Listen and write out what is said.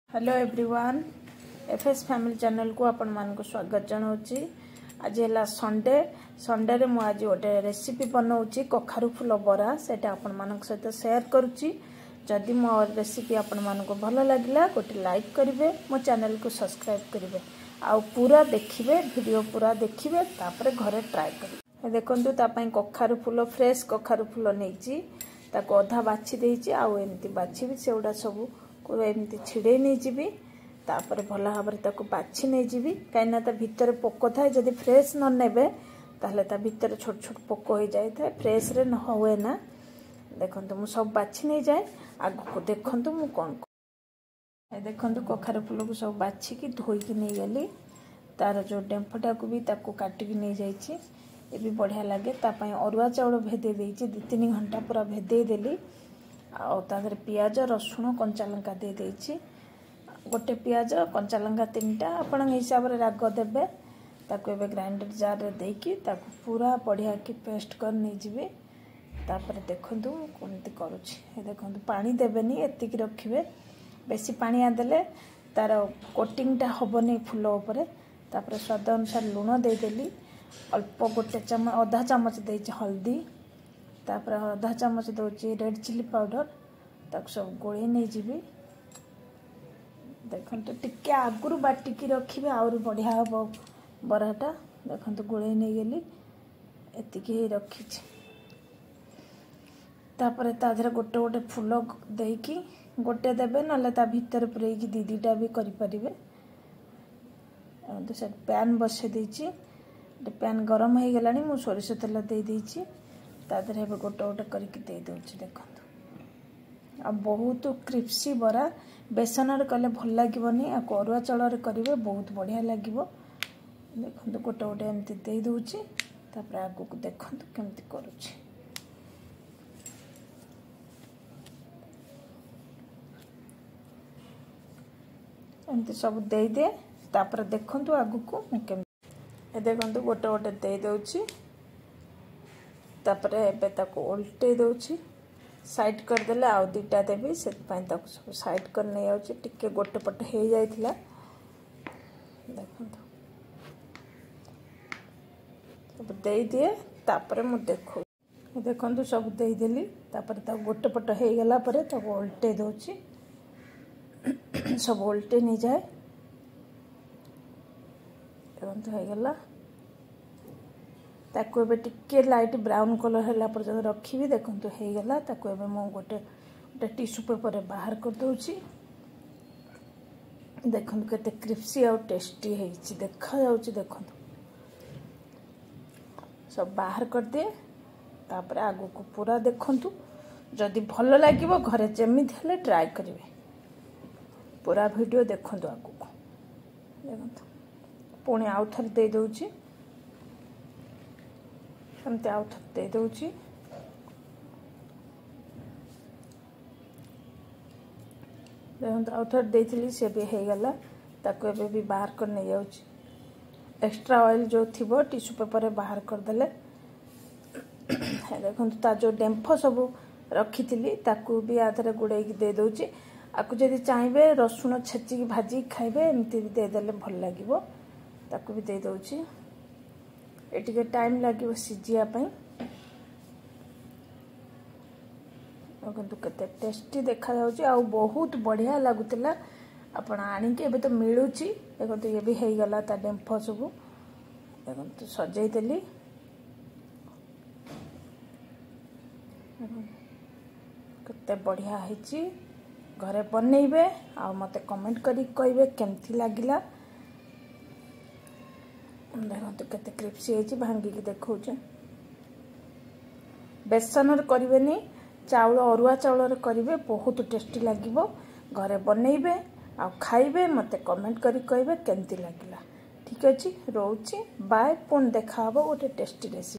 Hello everyone FS family channel को आपण मान को स्वागत जनाऊँगी। आज है संडे संडे रे मु आज गोटे रेसिपी बनाऊँगी कखारु फूल बरा सेटा आपण मान सहित शेयर करुच्ची। जदि मो रेसिपी आपण मान को भल लगिला गोटे लाइक करेंगे, मो चैनल को सब्सक्राइब करेंगे, आउ पूरा देखिए वीडियो पूरा देखिए तापर घरे ट्राए करेंगे। देखंतु तापाई कखारु फूल फ्रेश कखारु फूल नहीं ताको अधा बाछि देइछि आउ एमती बाछि सेउडा सब एमती छिड़े नहीं जीवी तापर भल भाव ताको बाछि नहीं जीवी कहीं भितर पोक थाए जदि फ्रेश न नेबे ताहले ता भितर छोट छोट पोक हो जाए था फ्रेश रे न हुए ना। देखंतु मु सब बाछि नहीं जाए आगु देखंतु मु कोन देखंतु कखारु फूल को सब बाछि की धोई की नहीं गली तार जो डेम्फटा को भी ताको काटी की नहीं जाइछि। ये भी बढ़िया लगे तापाई अरुआ चाउल भेदे देइछि 2-3 घंटा पूरा भेदे देली आ तादर पियाज रसुण कंचा लंका दे देइछि। गोटे पियाज कंचा लंका 3टा आपण हिसाब रे राग देबे ताको एबे ग्राइंडर जार रे देकी ताको पूरा बढ़िया की पेस्ट कर नै जिवे। तापर देखंतु कोनती करूछि ए देखंतु पानी देबेनी एतिकी रखिबे बेसी पानी आ देले तार कोटिंग टा होबनी फूल ऊपर। तापर स्वाद अनुसार लूण दे देली अल्प गोटे चम्मच आधा चम्मच देइछि हल्दी तापर आधा चम्मच दौची रेड चिली पाउडर ताक सब गोले नहीं जीवी। देखंतु टिके आगुरु बाटिकी रखिबे आउर बढ़िया हो बराटा। देखंतु गोले नहीं गेली एतिकी ही रखिछि। तापर ताधर गोटे गोटे फूल देकी गोटे देबे नले ता भीतर पुरै की दीदीटा भी करि परिबे। तो से पैन बसे देछि पैन गरम हो गलानी मु सोरिष तेल दे देछि तादर हे गोटे गोटे करके दे दउछि। देखंतु आ बहुत क्रिस्पी बरा बेसन रे कले भल लागिबनी आ अरुआ चाउल रे करिवे बहुत बढ़िया लागिबो। देखंतु गोटे गोटे एमती दे दउछि तापर आगु को देखंतु केमती करूछि। एमती सब दे दे तापर देखंतु आगु को मु केम ए देखंतु गोटे गोटे दे दउछि तापर एबे ताको उल्टे दउछि साइड कर देले आउ दुटा देबी से ताको सब साइड कर नै आउछि टिके गोटे पट हे जाइथिला। देखंतु सब दे दिए तापर मु देखो देखंतु सब दे देली तापर ता गोटे पट हे गेला परे ताको उल्टे दउछि सब उल्टे नै जाए। देखंतु हे गेला ताको एबे टिके लाइट ब्राउन कलर हैला पर जब रखिबी देखंतु हे गेला ताको एबे मो गोटे टिश्यू पेपर रे बाहर कर दउछि। देखंतु केते क्रिस्पी और टेस्टी हेछि देखा जाउछि। देखंतु सब बाहर कर दे तापर आगु को पूरा देखंतु जदि भल लागिबो घरे जेमिति हले ट्राई करिवे पूरा वीडियो देखंतु आगु को। देखंतु पुणी आउ थर दे दउछि एमती आउ थर दे दउछि। देखंतु आउ थर देथिली से भी हे गला ताको एबे भी बाहर कर नै जाउछि। एक्स्ट्रा ऑयल जो थिबो टिश्यू पेपर रे बाहर कर देले। देखंतु ता जो डेम्फो सब रखिथिली ताको भी आधरे गुड़े की दे दउछि। आकु जदि चाहिबे रसुण छेची की भाजी खाइबे एमती भी दे देले भल लागिबो ताको भी दे दउछि। एटिके टाइम लागिबो सिजिया पई। देखंतु केते टेस्टी देखा जाउछि आ बहुत बढ़िया लागुतिला आपण आनी के एबे तो मिलुछि। देखंतु ये भी हे गला ता डेम्फो सब देखंतु सजै देली केते बढ़िया हेछि। घरे बनैबे आ मते कमेंट करी कहबे केमथि लागिला। देखंतु केते क्रिस्पी हेछि भांगी की देखौछे। बेसन रे करिवेनी चाउल अरुआ चाउल रे करिवे बहुत टेस्टी लागिबो। घरे बनैबे आ खाइबे मते कमेंट करी कहबे केमथि लागिला। ठीक अछि रोउछि बाय पुन देखा हबो गोटे टेस्टी रेसिपी।